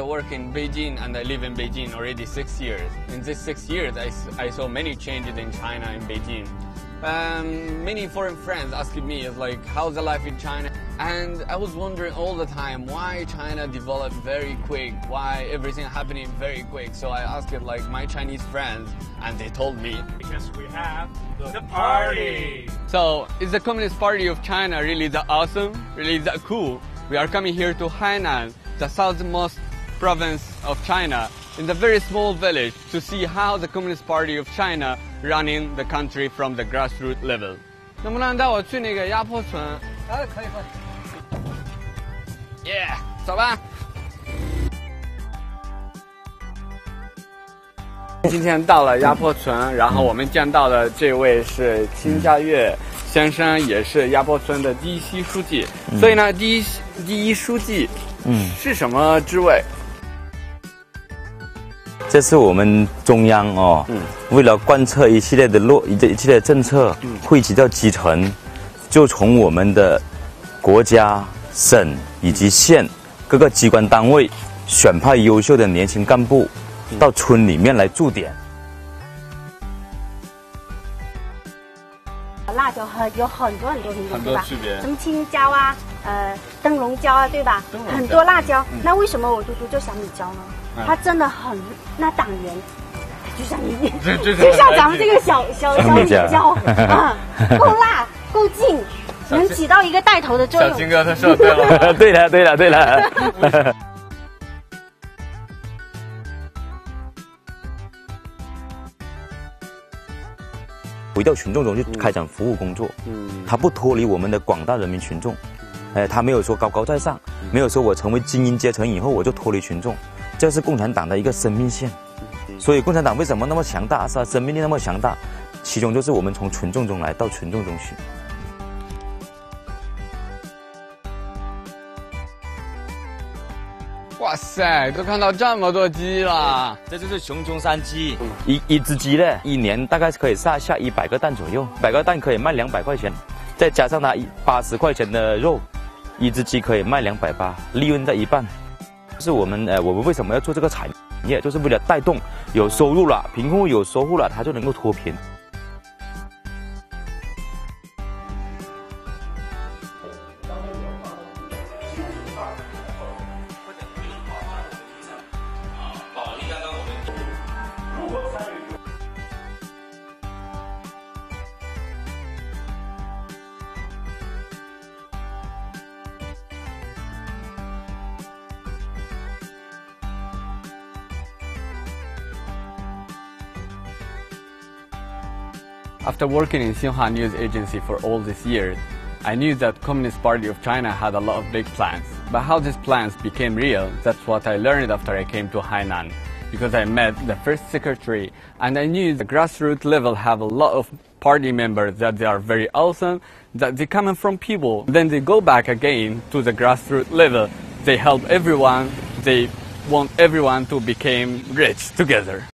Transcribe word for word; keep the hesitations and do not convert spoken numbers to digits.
work in Beijing and I live in Beijing already six years. In these six years, I, I saw many changes in China and Beijing. Um, many foreign friends asking me, is like, how's the life in China? And I was wondering all the time why China developed very quick, why everything happening very quick. So I asked it like my Chinese friends, and they told me, because we have the party. So is the Communist Party of China really that awesome? Really that cool? We are coming here to Hainan, the southernmost province of China, in the very small village, to see how the Communist Party of China running the country from the grassroots level. 能不能带我去那个鸭坡村？哎，可以可以。耶，走吧。今天到了鸭坡村，然后我们见到的这位是金家岳先生，也是鸭坡村的第一席书记。所以呢，第一第一书记，嗯，是什么职位？ 这是我们中央哦，嗯、为了贯彻一系列的落一一系列的政策，嗯、汇集到基层，就从我们的国家、省以及县各个机关单位选派优秀的年轻干部，嗯、到村里面来驻点。 辣椒很有很多很多品种，对吧？ 区别。 什么青椒啊，呃，灯笼椒啊，对吧？很多辣椒。嗯、那为什么我嘟嘟叫小米椒呢？ 他真的很，那党员就像你，就像咱们这个小小小米椒啊，够辣够劲，能起到一个带头的作用。 小金哥他说对了， 对了对了对了。回到群众中去开展服务工作，嗯，他不脱离我们的广大人民群众，哎，他没有说高高在上，没有说我成为精英阶层以后我就脱离群众。 这是共产党的一个生命线，所以共产党为什么那么强大？是吧？生命力那么强大，其中就是我们从群众中来到群众中去。 哇塞，都看到这么多鸡了！ 这就是熊中山鸡，一一只鸡呢，一年大概可以下下一百个蛋左右，百个蛋可以卖两百块钱，再加上它八十块钱的肉，一只鸡可以卖两百八，利润在一半。 是我们呃，我们为什么要做这个产业？就是为了带动有收入了，贫困户有收入了，他就能够脱贫。 After working in Xinhua news agency for all these years, I knew that Communist Party of China had a lot of big plans. But how these plans became real, that's what I learned after I came to Hainan. Because I met the first secretary, and I knew the grassroots level have a lot of party members that they are very awesome, that they come from people. Then they go back again to the grassroots level. They help everyone. They want everyone to become rich together.